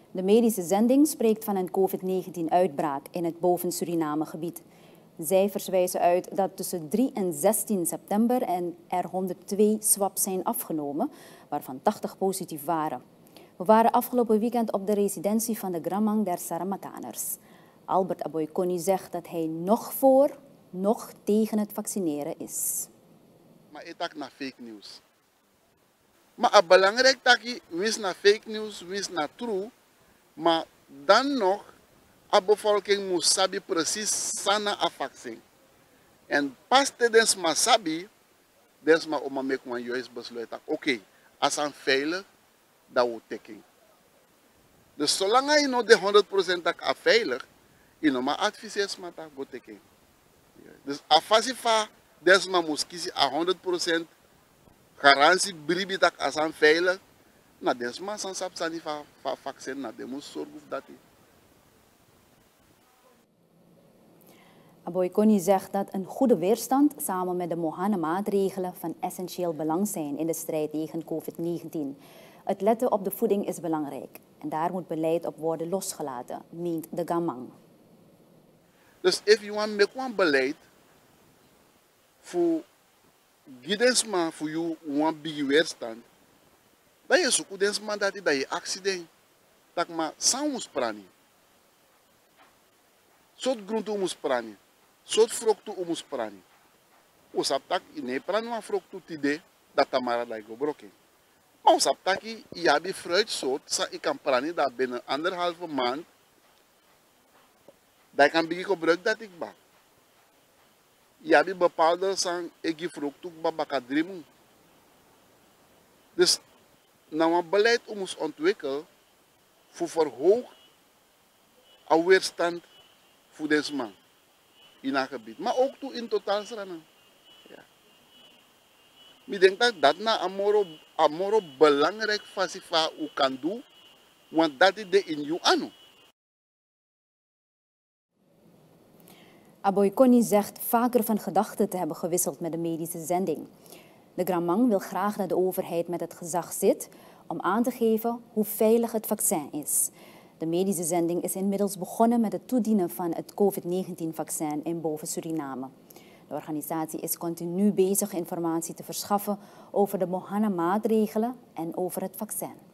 De medische zending spreekt van een COVID-19-uitbraak in het boven-Suriname-gebied. Cijfers wijzen uit dat tussen 3 en 16 september er 102 swabs zijn afgenomen, waarvan 80 positief waren. We waren afgelopen weekend op de residentie van de Gramang der Saramakaners. Albert Aboykoni zegt dat hij nog voor, nog tegen het vaccineren is. Maar ik tak naar fake news. Maar het belangrijk dat je wist naar fake news, wist naar true. Maar dan nog, de bevolking moet sabi precies sana a vaccin. En pas tijdens maar sabi, dus maar om me een juist besluit. Oké, als aan veilig, dat we teken. Dus zolang je nog de 100% dat is veilig, je nog maar adviseert maar dat we teken. Dus afasi fa, dus maar moet kiezen a 100% garantie bribi dat is aan veilig. Nou, dus maar sans absani van vaccin, nou, de moet zorgen voor dat. Aboykoni zegt dat een goede weerstand samen met de Mohana-maatregelen van essentieel belang zijn in de strijd tegen COVID-19. Het letten op de voeding is belangrijk en daar moet beleid op worden losgelaten, meent de Gramang. Dus if you want make one beleid voor guidance man voor you one big weerstand, dan is ook guidance man dat je accident, dat maar saus prani, soort groente moet prani, soort vruchten moet prani. O saptak in prani maar vruchten tide dat tamara dat go broken. Maar o saptak je hebt fruitsoort, sa ik kan prani dat binnen 1,5 maand. Dat kan beginnen gebruiken dat ik ba. Je hebt bepaalde sang ik vrucht ba bakadrimu. Dus nou een beleid om ons ontwikkelen voor verhoogd weerstand voor deze man in het gebied. Maar ook toe in totaal sranen. Ja. Ik denk dat dat na amoro belangrijk fasifa u kan doen, want dat is de in jou anu. Aboykoni zegt vaker van gedachten te hebben gewisseld met de medische zending. De Gramang wil graag dat de overheid met het gezag zit om aan te geven hoe veilig het vaccin is. De medische zending is inmiddels begonnen met het toedienen van het COVID-19-vaccin in boven-Suriname. De organisatie is continu bezig informatie te verschaffen over de Mohana-maatregelen en over het vaccin.